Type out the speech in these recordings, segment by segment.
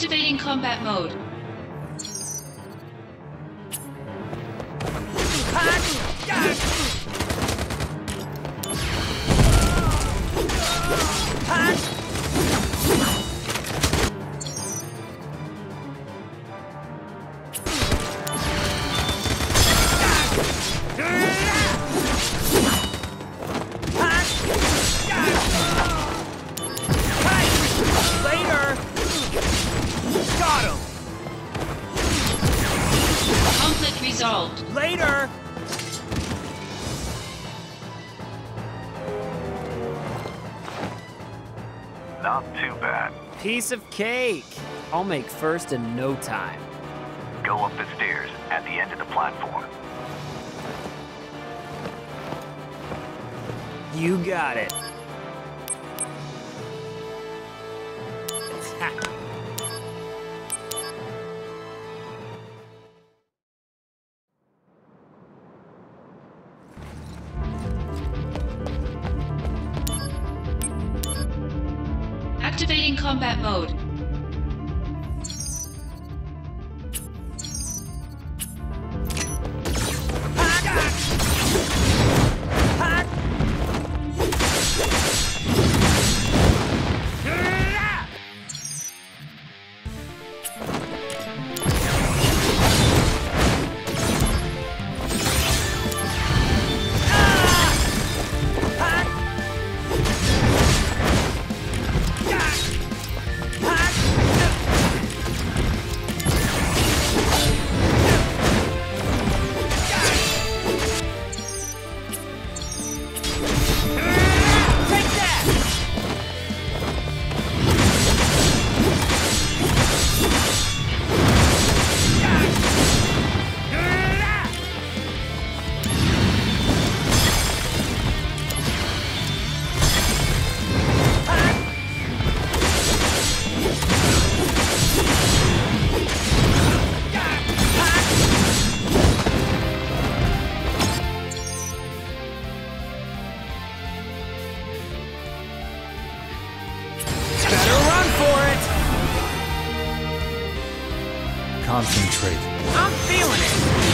Activating combat mode. Later! Got him! Conflict resolved. Later! Not too bad. Piece of cake. I'll make first in no time. Go up the stairs at the end of the platform. You got it. Activating combat mode. Concentrate. I'm feeling it!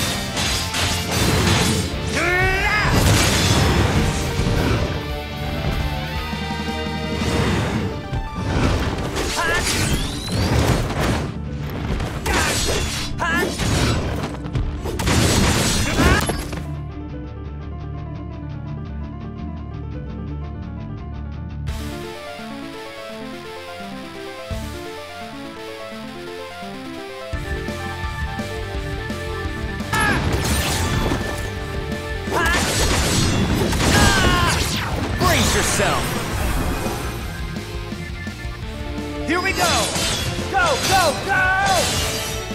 Brace yourself! Here we go! Go, go, go!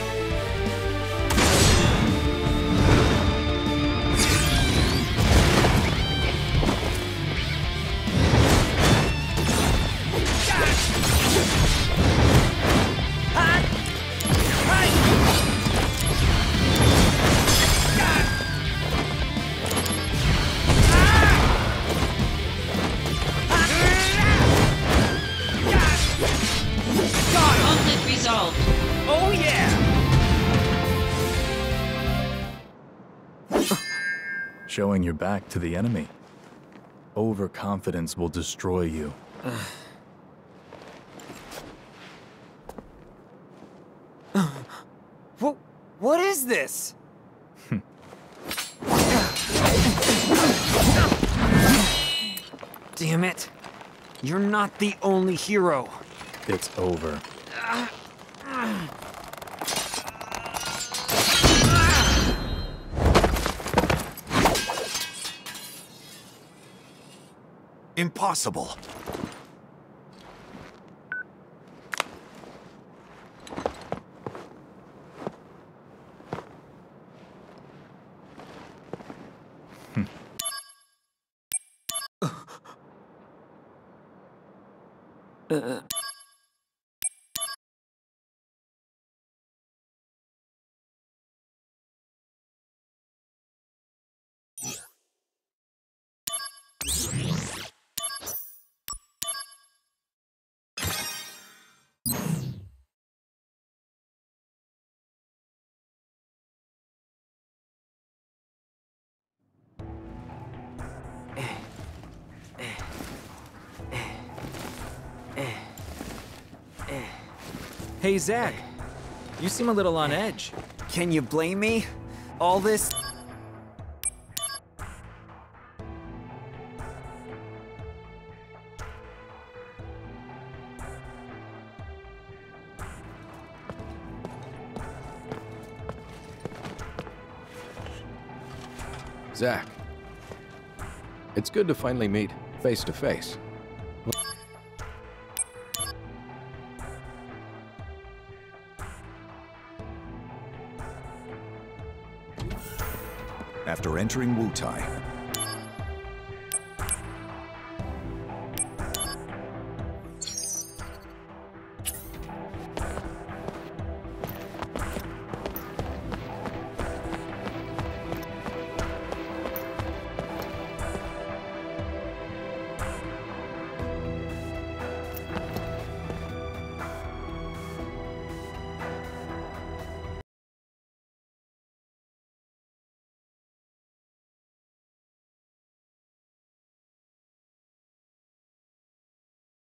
Conflict resolved. Oh yeah! Showing your back to the enemy. Overconfidence will destroy you. What is this? Damn it. You're not the only hero. It's over. Impossible. Hey, Zach. You seem a little on edge. Can you blame me? All this... Zach, it's good to finally meet face to face. After entering Wutai,